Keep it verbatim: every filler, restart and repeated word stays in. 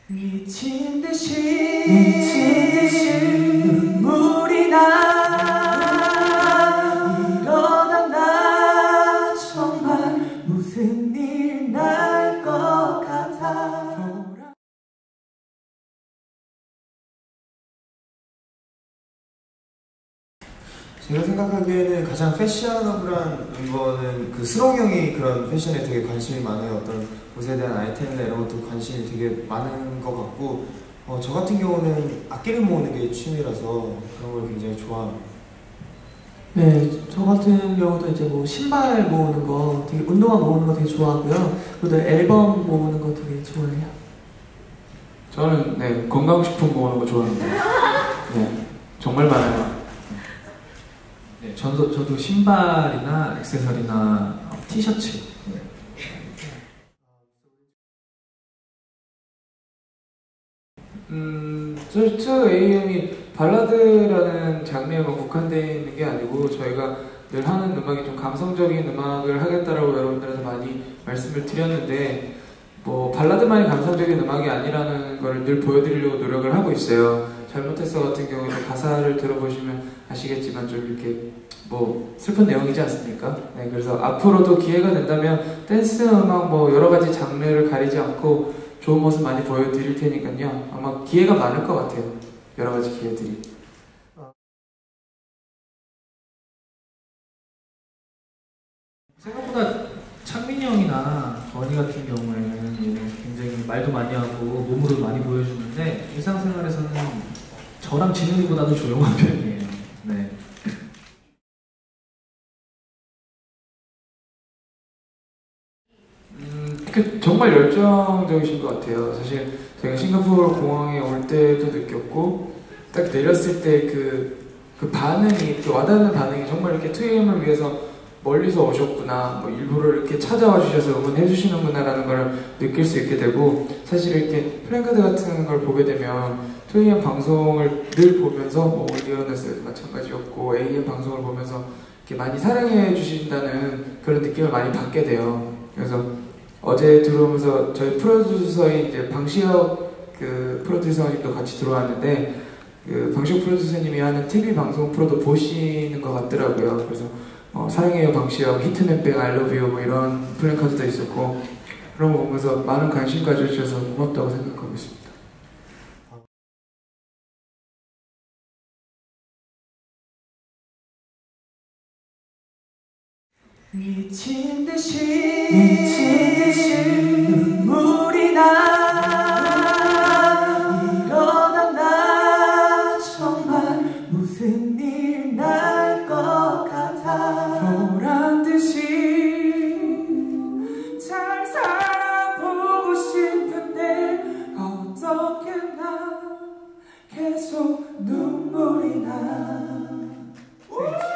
미친 듯이 미친 듯이 눈물이 나 이러다 나 정말 무슨 일 날 것 같아. 제가 생각하기에는 가장 패셔너블한 멤버는 그 스롱 형이 그런 패션에 되게 관심이 많아요. 어떤 옷에 대한 아이템이나 이런 것도 관심이 되게 많은 것 같고, 어, 저 같은 경우는 악기를 모으는 게 취미라서 그런 걸 굉장히 좋아합니다. 네, 저 같은 경우도 이제 뭐 신발 모으는 거, 되게 운동화 모으는 거 되게 좋아하고요. 그리고 앨범 모으는 거 되게 좋아해요. 저는 네 건강식품 모으는 거 좋아합니다. 네, 정말 많아요. 네, 저도, 저도 신발이나 액세서리나 티셔츠. 네. 음, 저, 저 에이엠이 발라드라는 장르에만 국한되어 있는 게 아니고 저희가 늘 하는 음악이 좀 감성적인 음악을 하겠다라고 여러분들한테 많이 말씀을 드렸는데 뭐 발라드만이 감성적인 음악이 아니라는 걸 늘 보여드리려고 노력을 하고 있어요. 잘못했어 같은 경우에는 가사를 들어보시면 아시겠지만 좀 이렇게 뭐 슬픈 내용이지 않습니까? 네, 그래서 앞으로도 기회가 된다면 댄스 음악 뭐 여러 가지 장르를 가리지 않고 좋은 모습 많이 보여드릴 테니까요. 아마 기회가 많을 것 같아요. 여러 가지 기회들이. 생각보다 창민이 형이나 건이 같은 경우에는 굉장히 말도 많이 하고 몸으로 많이 보여주는데 일상생활에서는 저랑 진욱이보다도 조용한 편이에요. 네. 음, 그 정말 열정적이신 것 같아요. 사실 제가 싱가포르 공항에 올 때도 느꼈고 딱 내렸을 때 그 그 반응이 그 와닿는 반응이 정말 이렇게 투에이엠을 위해서 멀리서 오셨구나, 뭐 일부러 이렇게 찾아와 주셔서 응원해 주시는구나라는 걸 느낄 수 있게 되고, 사실 이렇게 플랜카드 같은 걸 보게 되면 투에이엠 방송을 늘 보면서 뭐 올리언에서도 마찬가지였고 에이엠 방송을 보면서 이렇게 많이 사랑해 주신다는 그런 느낌을 많이 받게 돼요. 그래서 어제 들어오면서 저희 프로듀서인 이제 방시혁 그 프로듀서님도 같이 들어왔는데 그 방시혁 프로듀서님이 하는 티비 방송 프로도 보시는 것 같더라고요. 그래서 어, 사랑해요 방시혁, 히트맨백, 알러뷰 뭐 이런 플랜카드도 있었고 그런 거 보면서 많은 관심 가져주셔서 고맙다고 생각하고 있습니다. 미친 듯이 미친 듯이 눈물이 나 이러다 나 정말 무슨 일 날 것 같아. 보란 듯이 잘 살아보고 싶은데 어떻게 나 계속 눈물이 나.